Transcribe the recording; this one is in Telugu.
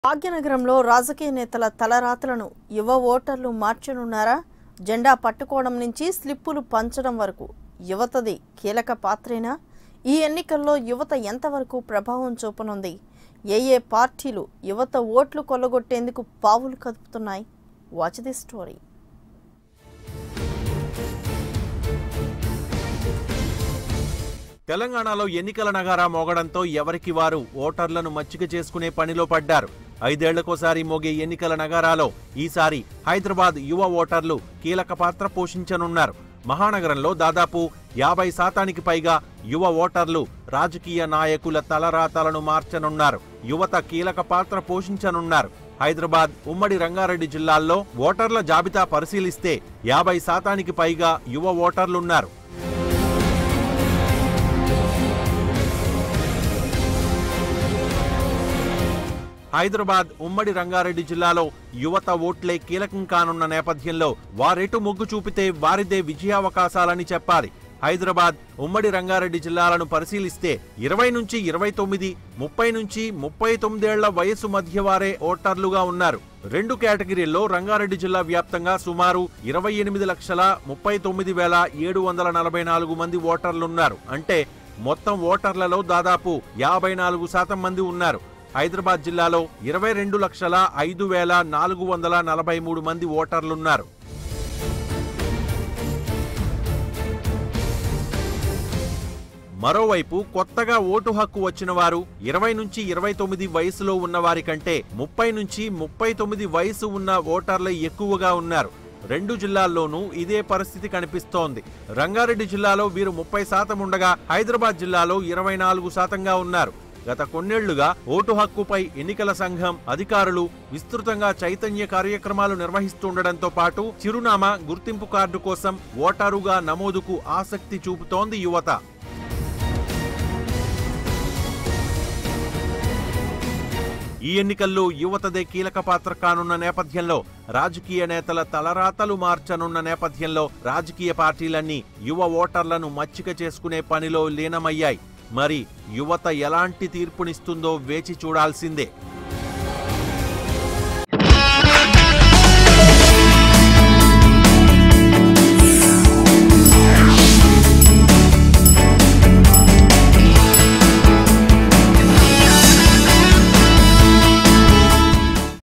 భాగ్యనగరంలో రాజకీయ నేతల తలరాతలను యువ ఓటర్లు మార్చనున్నారా? జెండా పట్టుకోవడం నుంచి స్లిప్పులు పంచడం వరకు యువతది కీలక పాత్రేనా? ఈ ఎన్నికల్లో యువత ఎంతవరకు ప్రభావం చూపనుంది? ఏ పార్టీలు యువత ఓట్లు కొల్లగొట్టేందుకు పావులు కదుపుతున్నాయి? Watch the story. తెలంగాణలో ఎన్నికల నగారా మోగడంతో ఎవరికి వారు ఓటర్లను మచ్చిక చేసుకునే పనిలో పడ్డారు. 5 ఏళ్లకోసారి మోగే ఎన్నికల నగారాలో ఈసారి హైదరాబాద్ యువ ఓటర్లు కీలక పాత్ర పోషించనున్నారు. మహానగరంలో దాదాపు 50% పైగా యువ ఓటర్లు రాజకీయ నాయకుల తలరాతలను మార్చనున్నారు. యువత కీలక పాత్ర పోషించనున్నారు. హైదరాబాద్, ఉమ్మడి రంగారెడ్డి జిల్లాల్లో ఓటర్ల జాబితా పరిశీలిస్తే 50% పైగా యువ ఓటర్లున్నారు. హైదరాబాద్, ఉమ్మడి రంగారెడ్డి జిల్లాలో యువత ఓట్లే కీలకం కానున్న నేపథ్యంలో వారెటు మొగ్గు చూపితే వారిదే విజయావకాశాలని చెప్పాలి. హైదరాబాద్, ఉమ్మడి రంగారెడ్డి జిల్లాలను పరిశీలిస్తే 20 నుంచి 29, 30 నుంచి 39 ఏళ్ల వయసు మధ్య వారే ఓటర్లుగా ఉన్నారు. 2 కేటగిరీల్లో రంగారెడ్డి జిల్లా వ్యాప్తంగా సుమారు 28,39,744 మంది ఓటర్లున్నారు. అంటే మొత్తం ఓటర్లలో దాదాపు 54% మంది ఉన్నారు. హైదరాబాద్ జిల్లాలో 22,05,443 మంది ఓటర్లున్నారు. మరోవైపు కొత్తగా ఓటు హక్కు వచ్చిన వారు 20 నుంచి 29 వయసులో ఉన్నవారి కంటే 30 నుంచి 39 వయసు ఉన్న ఓటర్లే ఎక్కువగా ఉన్నారు. 2 జిల్లాల్లోనూ ఇదే పరిస్థితి కనిపిస్తోంది. రంగారెడ్డి జిల్లాలో వీరు 30% ఉండగా హైదరాబాద్ జిల్లాలో 24%గా ఉన్నారు. గత కొన్నేళ్లుగా ఓటు హక్కుపై ఎన్నికల సంఘం అధికారులు విస్తృతంగా చైతన్య కార్యక్రమాలు నిర్వహిస్తుండటంతో పాటు చిరునామా, గుర్తింపు కార్డు కోసం ఓటరుగా నమోదుకు ఆసక్తి చూపుతోంది యువత. ఈ ఎన్నికల్లో యువతదే కీలక పాత్ర కానున్న నేపథ్యంలో, రాజకీయ నేతల తలరాతలు మార్చనున్న నేపథ్యంలో రాజకీయ పార్టీలన్నీ యువ ఓటర్లను మచ్చిక చేసుకునే పనిలో లీనమయ్యాయి. మరి యువత ఎలాంటి తీర్పునిస్తుందో వేచి చూడాల్సిందే.